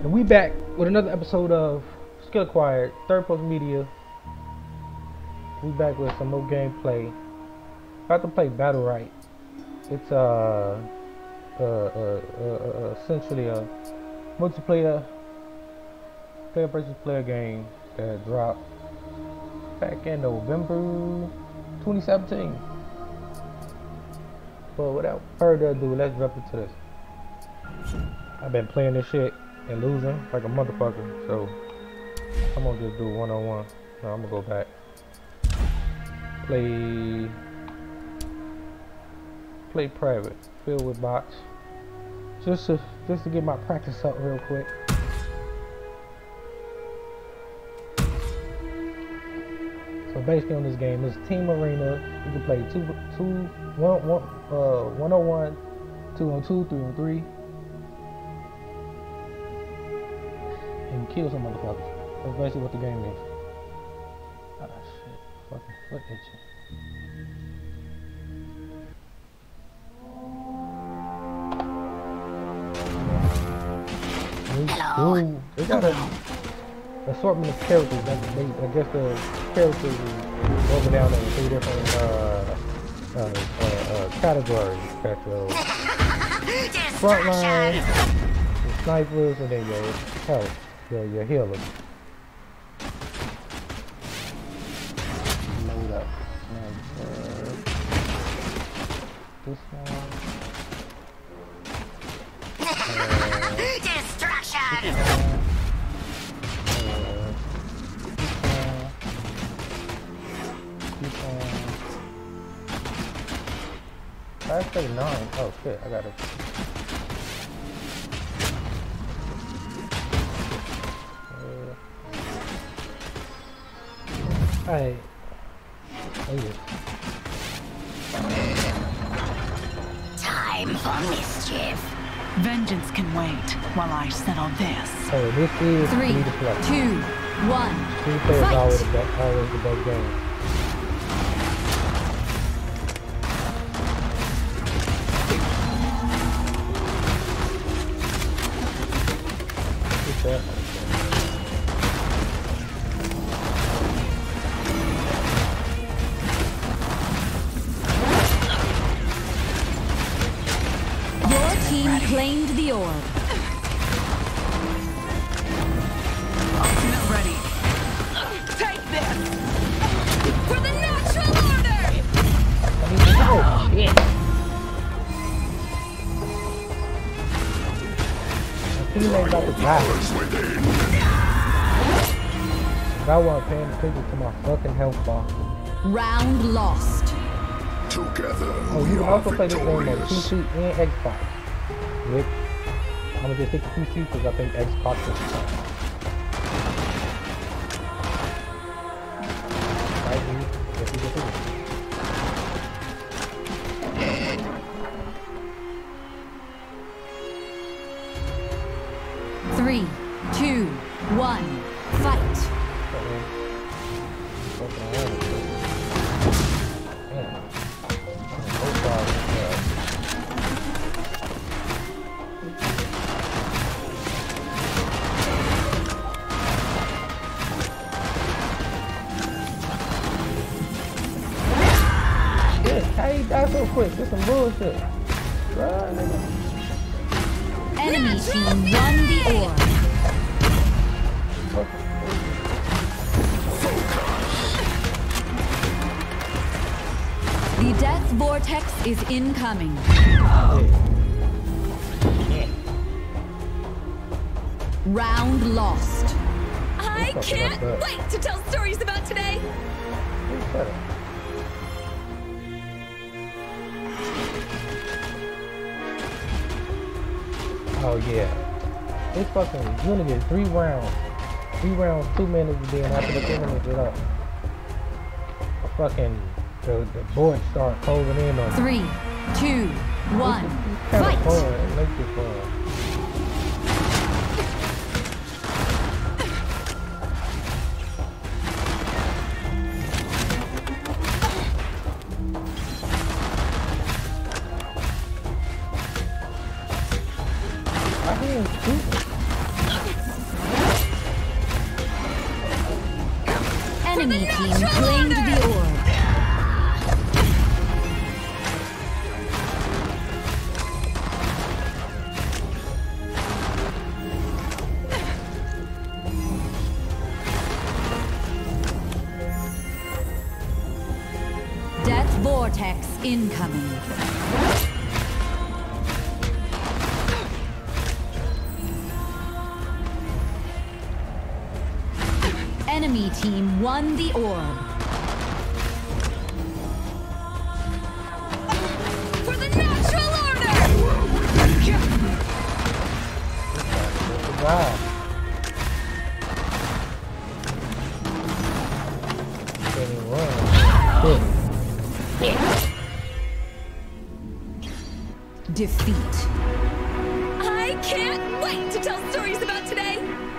We back with another episode of Skill Acquired, Third Post Media. We back with some more gameplay. About to play Battle Right. It's essentially a multiplayer player versus player game that dropped back in November 2017. But without further ado, let's jump into this. I've been playing this shit and losing like a motherfucker, so I'm gonna just do one-on-one. No, I'm gonna go back. Play private, filled with bots. Just to get my practice up real quick. So basically on this game, it's Team Arena. You can play 1-on-1, 2-on-2, 3-on-3. And kill some motherfuckers. That's basically what the game is. Ah shit, fucking foot itching. Hello. Ooh, they got an assortment of characters. I guess the characters is broken down into 3 different categories. Got your frontline, your snipers, and then your health, your healers. Load up. This one. Destruction! I say 9. Oh shit, I got it. Hey. Oh yeah. Time for mischief. Vengeance can wait while I settle this. Oh, this is 3, 2, 1. 3 players Fight. always the best game. Get that. Your team claimed the orb. Ultimate ready. Take this! For the natural order! Oh shit. My teammate about to die. If I wasn't paying attention to my fucking health bar. Round lost. Together, Oh, you can also play this game on PC and Xbox. Which, I'm gonna just stick to PC because I think Xbox is fun. Right, if you get it. 3, 2, 1. Fight. How you die so quick? This some bullshit. Run, nigga. Enemy team won the orb. The death vortex is incoming. Round lost. I can't wait to tell stories about today. Oh yeah. It's fucking, you only get 3 rounds. 3 rounds, 2 minutes, and then after the 2 minutes is up. The board start closing in on you. 3, 2, 1. It's kind of Fight. fun. It makes it fun. incoming. Enemy team won the orb. For the natural order! Wow. Defeat. I can't wait to tell stories about today!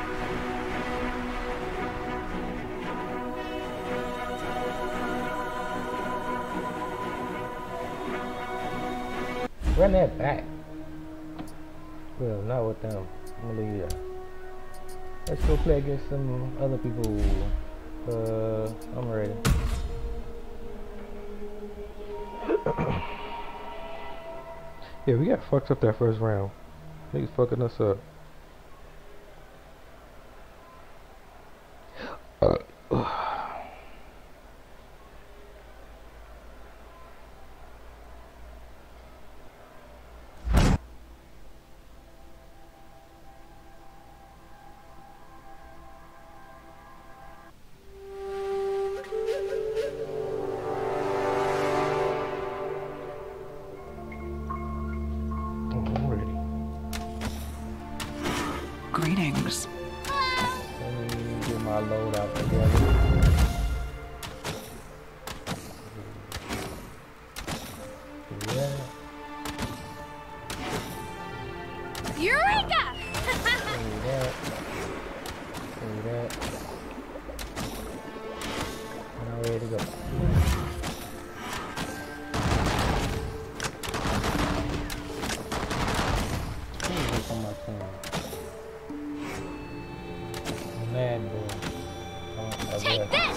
Run that back. Well, not with them. I'm gonna leave that. Let's go play against some other people. I'm ready. Yeah, we got fucked up that first round. Niggas fucking us up. Greetings. Let me get my load out together. Yeah. Eureka! See that. Now ready to go. On my team. Mad boy. Take this!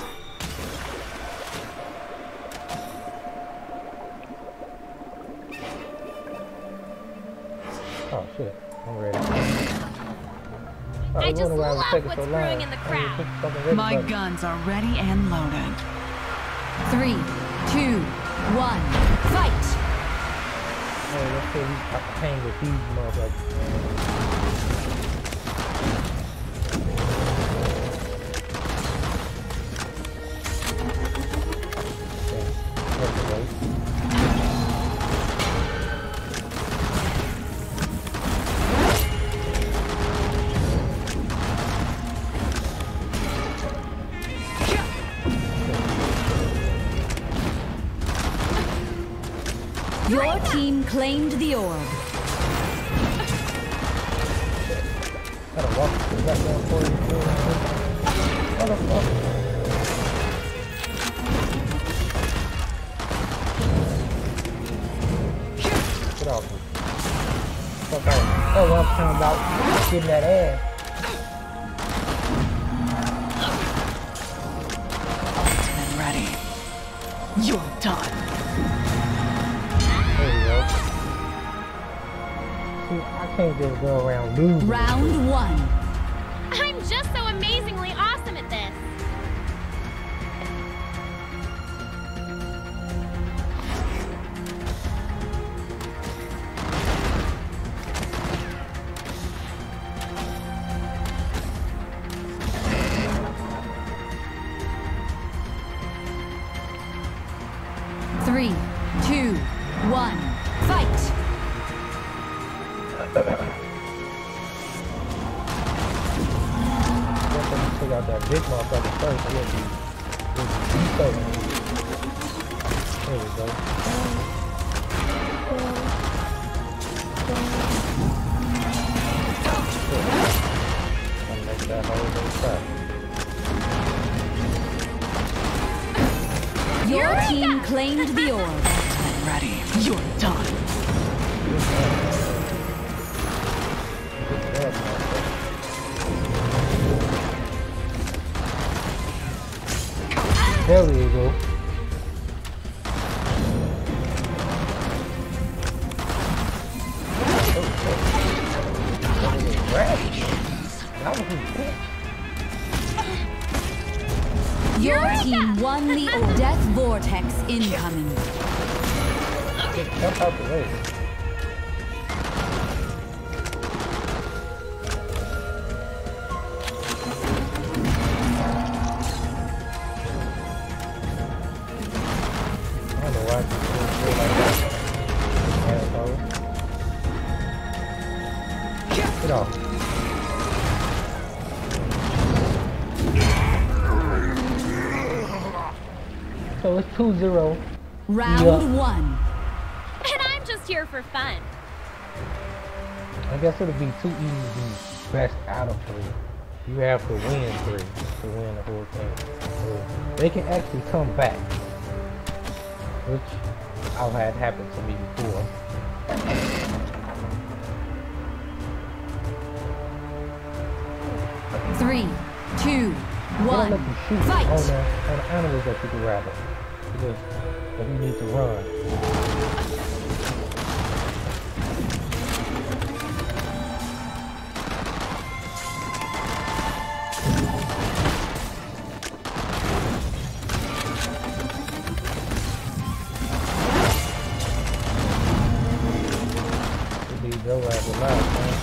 Oh shit, I'm ready. I just love what's brewing in the crowd. My guns are ready and loaded. 3, 2, 1, fight! Hey, let's say we hang with these motherfuckers. Your team claimed the orb. Gotta walk to that damn 42. Motherfucker. Get off me. Fuck out. Oh, what I'm talking about. Getting that ass. Ultimate ready. You're done. There you go. See, I can't just go around losing. Round 1. I'm just so amazingly awesome at this. Three, 2, 1, fight! Took out that big motherfucker first. He'll be beat. There we go. I'll make that whole thing stop. Your team claimed the orb. Ultimate ready. You're done. There we go. Your team won the orb. Death Vortex incoming. Jump out the way. I don't know why people feel like that. Asshole. Get off. So it's 2-0. Round one. And I'm just here for fun. I guess it'll be too easy to be best out of 3. You have to win 3 to win the whole thing. So they can actually come back, which I've had happen to me before. Three, two, They don't one. let you shoot Fight. on the animals that you can rather. Because if you need to run. You need your ass alive, man.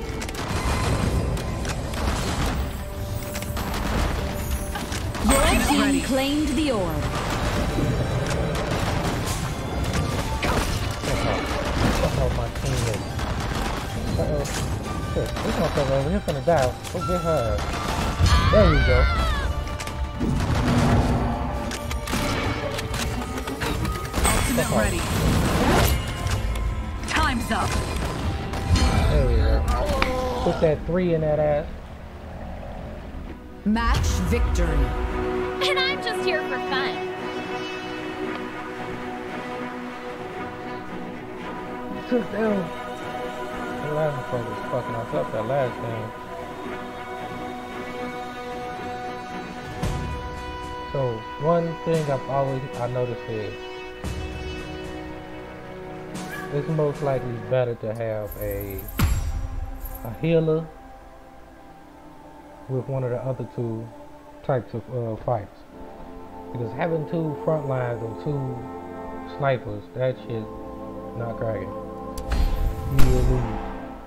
Your team claimed the orb. Fuck off my teammate. Uh-oh. Shit, this motherfucker over here finna die. Go get her. There we go. Ultimate ready. Time's up. There we go. Put that 3 in that ass. Match victory. And I'm just here for fun. Took down. The last motherfucker was fucking us up that last game. So one thing I noticed is it's most likely better to have a healer with one of the other 2 types of fights, because having 2 front lines or 2 snipers, that shit not cracking. You will lose.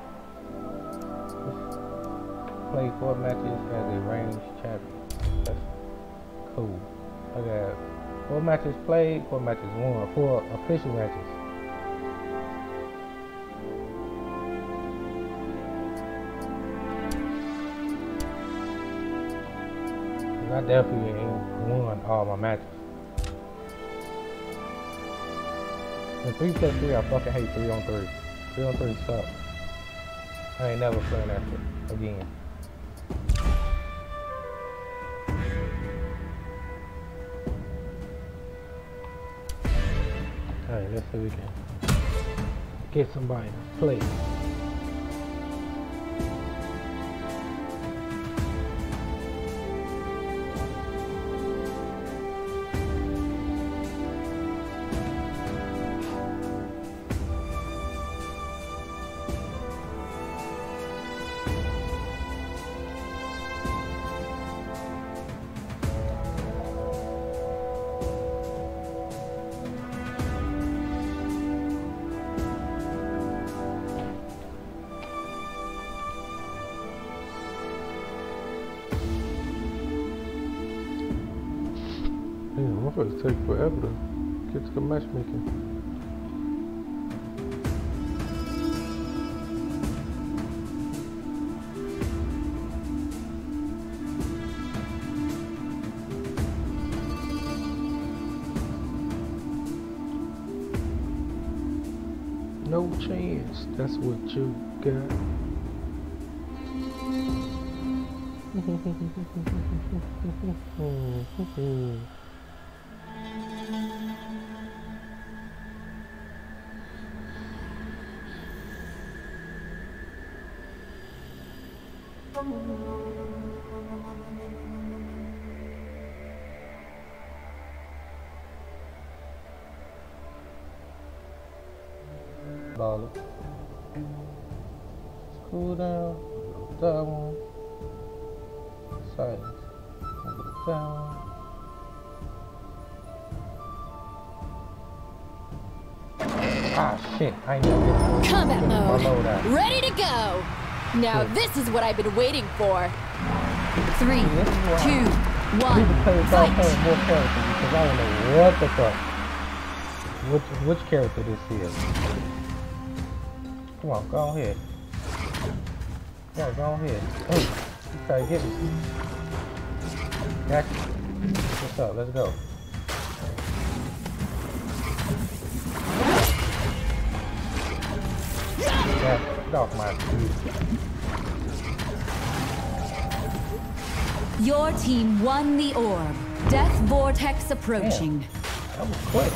Play 4 matches as a ranged champion. That's cool. I got 4 matches played, 4 matches won, 4 official matches. I definitely ain't won all my matches. And 3+3, I fucking hate 3-on-3. 3-on-3 sucks. I ain't never playing that shit again. Alright, let's see if we can get somebody to play. Damn, I'm gonna take forever to get to the matchmaking. No chance, that's what you got. Ball it. Cool down. That one. Silence. Move it down. Ah, shit. I ain't gonna Combat get my load mode. out. Ready to go. Now this is what I've been waiting for. 3, 2, 1. I need to play with more characters because I don't know what the fuck. Which character this is. Come on, go ahead. Come on, go ahead. Oh, you try to get me. Gotcha. What's up? Let's go. Yeah, get off my feet. Your team won the orb. Death vortex approaching. That was quick.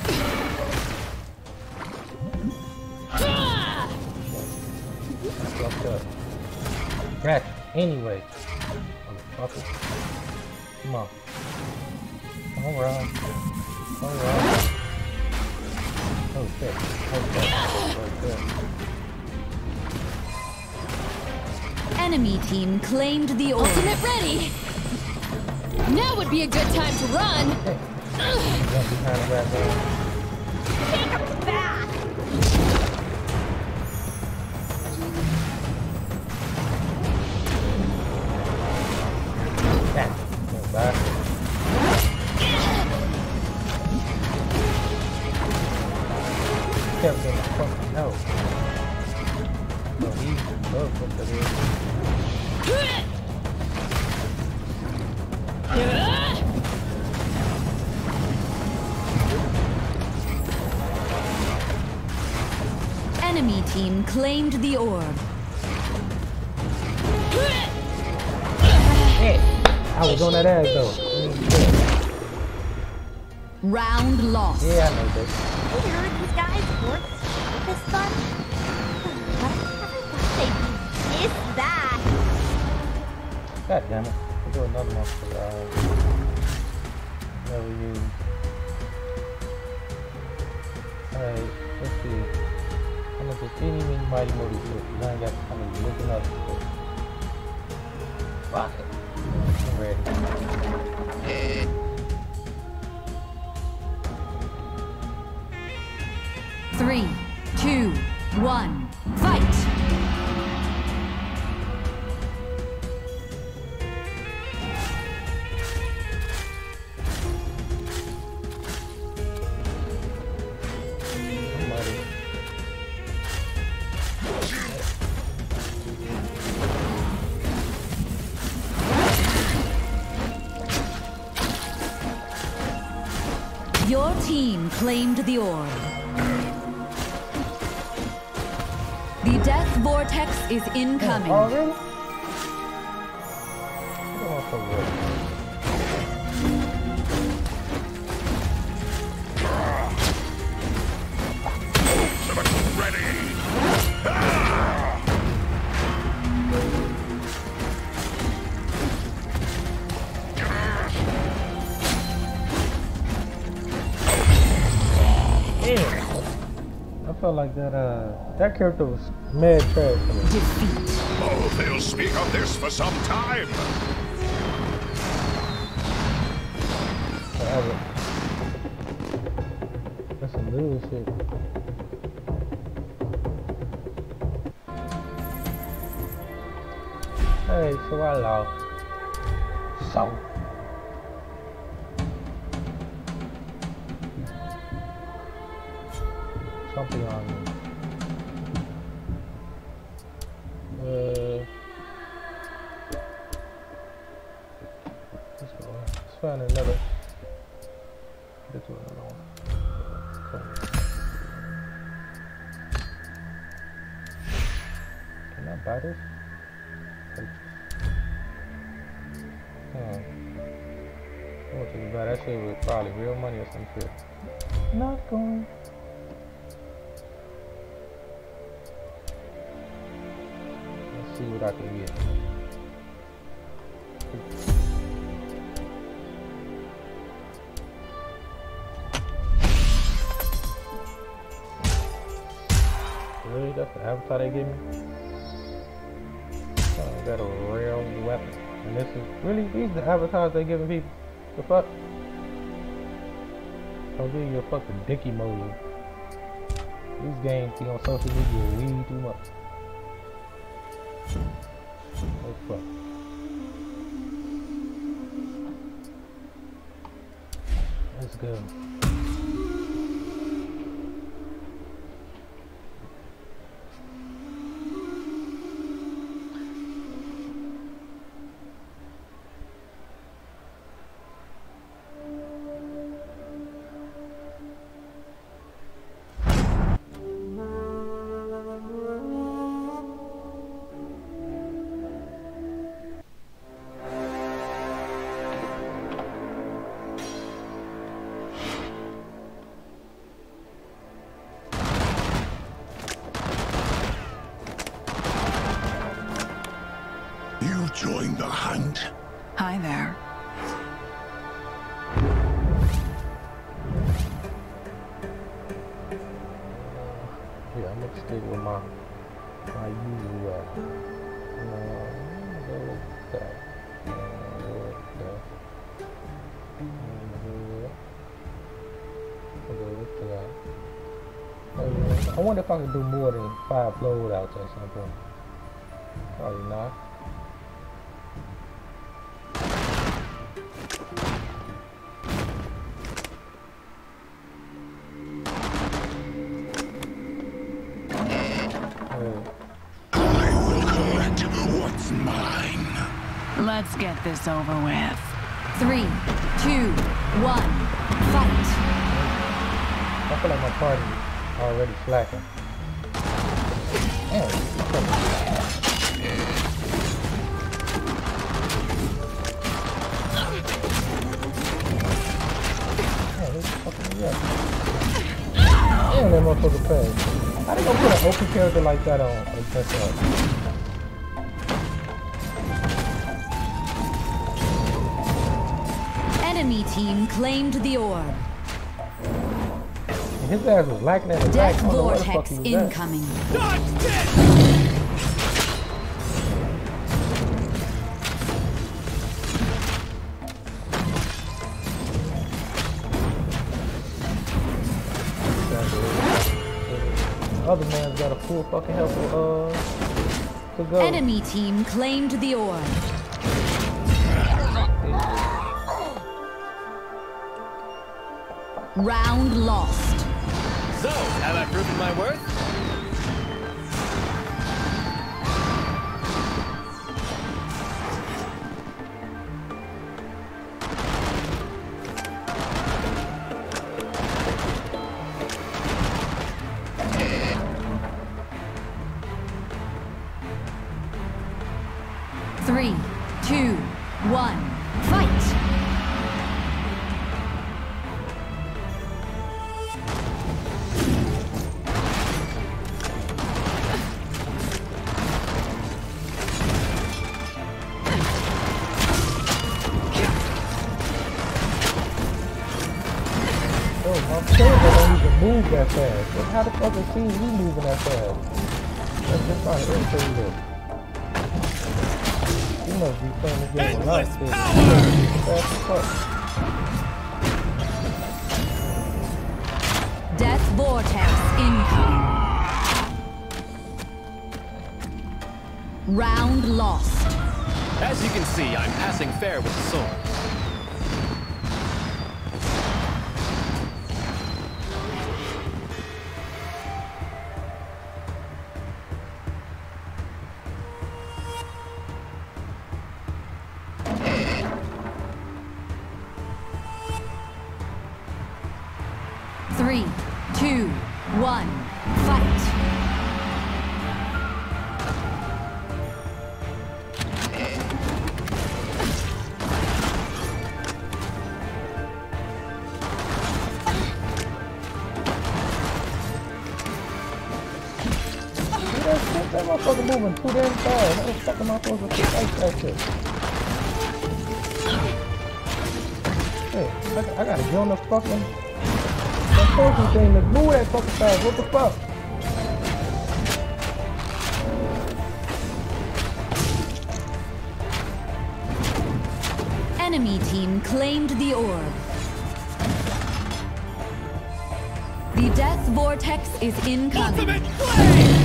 That's fucked up. Ratchet, anyway. Motherfucker. Come on. Alright. Alright. Oh shit. Oh shit. Enemy team claimed the orb. Ultimate ready. Now would be a good time to run. Jump behind the rat man. Take him back! Back. Go back. Kept getting the fucking help. No, he loves what that is. Enemy team claimed the orb. Shit. I was on that ass though. Round lost. Yeah, I know this. Have you heard these guys work this fun? They missed that. God damn it. We'll do another one for never use. Alright, let's see. I'm gonna just any mini mighty modi shit. I ain't got time to looking up shit. Fuck it. I'm ready. Three, 2, 1, fight! Your team claimed the orb. The death vortex is incoming. Already? Oh, so good. I felt like that character was mad trash to me. Defeat. Oh, they'll speak of this for some time. Forever. That's some new shit. Hey, so I lost. So. Something on me. Let's find another. Get to another one. Can I buy this? I want to buy that shit with probably real money or some shit. Not going. See what I can get. Really? That's the avatar they give me? Oh, I got a real weapon. And this is really, these are the avatars they giving people. The fuck? I'll give you a fucking dick emoji. These games be on social media way too much. Oh fuck. Let's go. You joined the hunt. Hi there. Yeah, I'm gonna stick with my usual go with that. Go with that. Go with that. I wonder if I could do more than 5 loadouts at some point. Probably not. Let's get this over with. 3, 2, 1, fight. I feel like my party already slacking. Damn. Damn, that motherfucker passed. How they gonna put an open character like that on? Enemy team claimed the orb. His ass was lacking at attack. Death vortex incoming. Other man's got a full fucking health to go. Enemy team claimed the orb. Round lost. So, have I proven my worth? Three, 2, 1, fight! My favorite don't even move that fast. But how the fuck is he moving that fast? That's just not irritating look. He must be playing this game a lot. Fast as fuck. Death vortex incoming. Round lost. As you can see, I'm passing fair with the sword. Three, 2, 1, fight! That motherfucker moving too damn fast. How the fuck am I supposed to fight that shit? Hey, I gotta get on the fucking thing to move that fucking fast. What the fuck? Enemy team claimed the orb. The death vortex is incoming. Ultimate flame!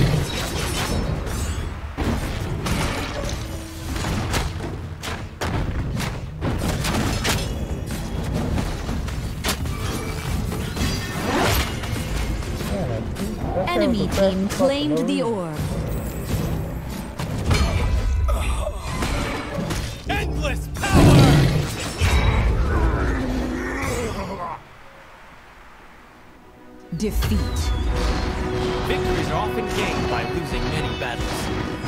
Enemy team claimed the orb. Endless power! Defeat. Victories are often gained by losing many battles.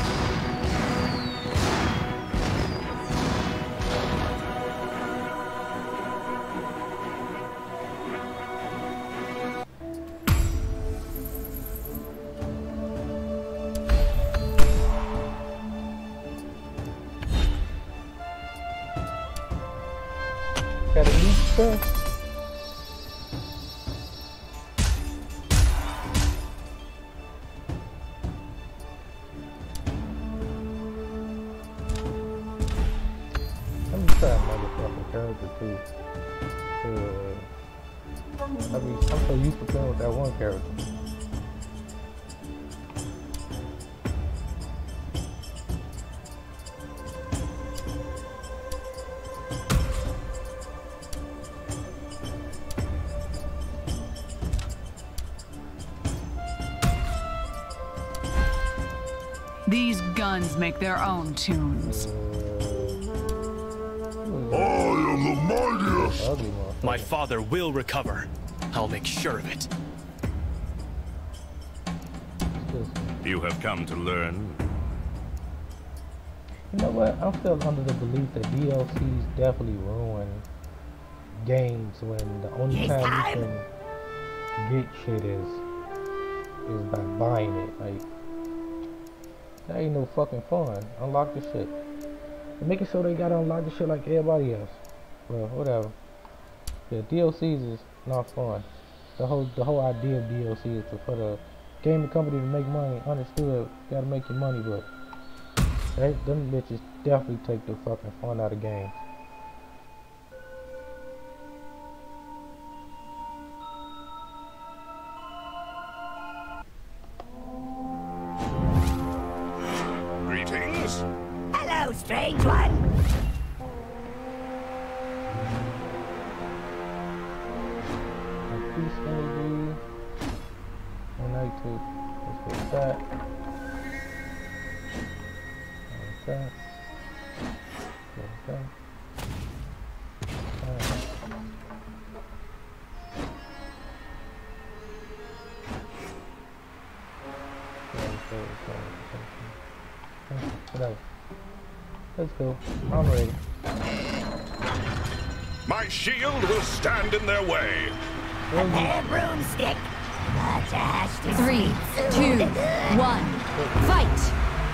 Got a new stuff. Let me try a motherfucking character too. I'm so used to playing with that one character. These guns make their own tunes. I am the mightiest. Ugly motherfucker. My father will recover. I'll make sure of it. You have come to learn. You know what? I'm still under the belief that DLCs definitely ruin games when the only time you can get shit is by buying it. Like, that ain't no fucking fun. Unlock the shit. And making sure they gotta unlock the shit like everybody else. Well, whatever. Yeah, DLCs is not fun. The whole idea of DLC is for the gaming company to make money. Understood, gotta make your money, but them bitches definitely take the fucking fun out of games. Greetings. Hello, strange one. Increase energy. And I take let's go that. Like that. Like that. Whatever. Let's go. I'm ready. My shield will stand in their way. A broomstick. Attached to 3, 2, 1. Fight!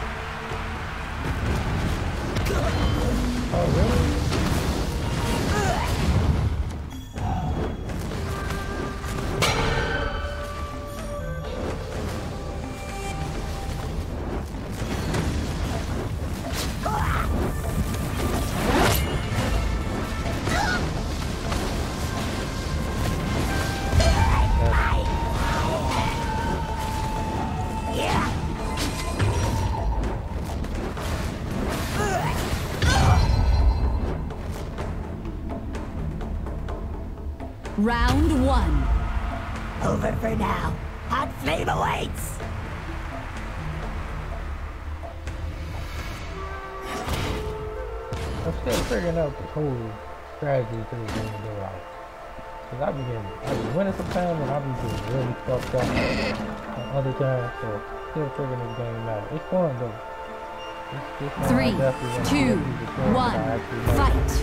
Oh, really? Round 1. over for now. Hot flame awaits. I'm still figuring out the whole strategy to the game though. Like, cause I be winning sometimes and I be just really fucked up on other times. So still figuring this game out. It's fun though. This 3, 2, 1, fight!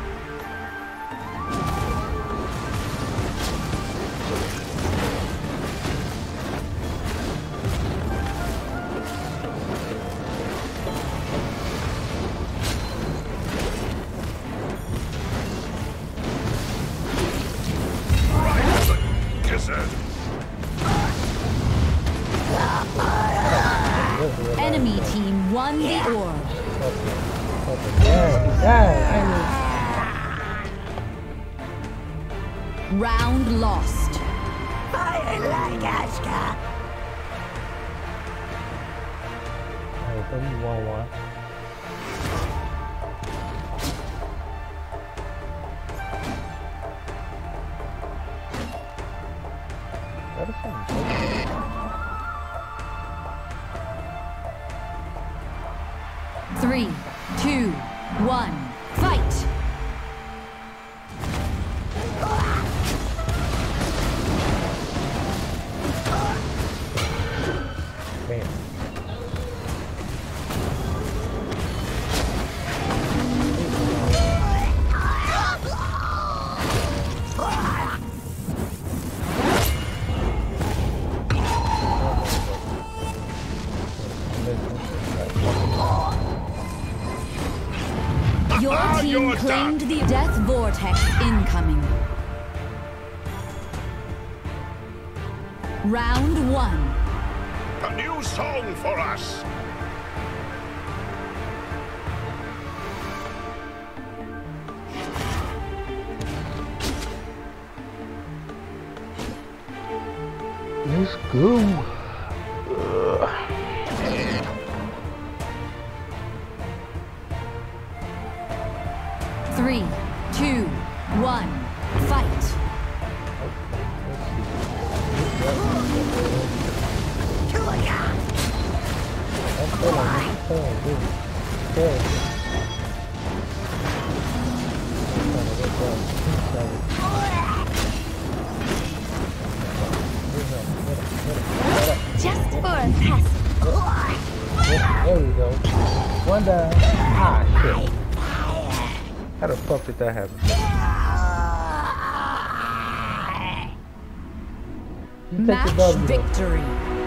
Enemy team won the orb. Round lost. Fire like Asuka. Alright, so we 1-1. That is something. 3, 2, 1, fight! Bam. Your team you're claimed the Death Vortex incoming. Round 1. A new song for us. Let's go. 3, 2, 1, fight! Just for a test. There we go. One down. Ah, shit. How the fuck did that happen? You take the Match W, though. victory.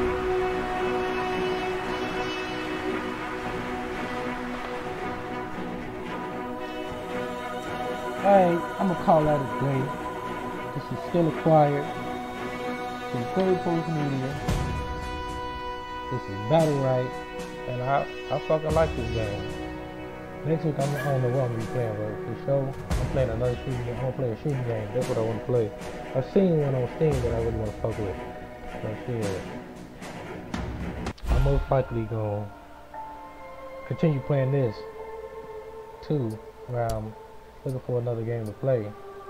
Alright, I'm gonna call that a day. This is Still Acquired from Third Post Media. This is Battle Right, and I fucking like this game. Next week I don't know what I'm gonna be playing, but for sure I'm playing another shooting game. I'm gonna play a shooting game. That's what I want to play. I've seen one on Steam that I really want to fuck with. So shit, I'm most likely gonna continue playing this too, where I'm looking for another game to play.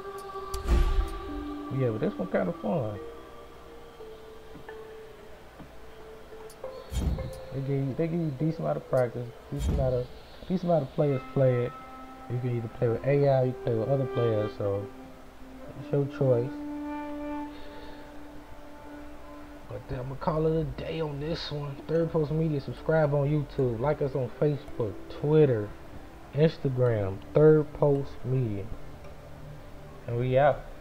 Yeah, but this one kind of fun. They give you decent amount of practice, decent amount of players play it. You can either play with AI, you can play with other players, so it's your choice. But I'm gonna call it a day on this one. Third Post Media. Subscribe on YouTube, like us on Facebook, Twitter, Instagram, Third Post Media. And we out.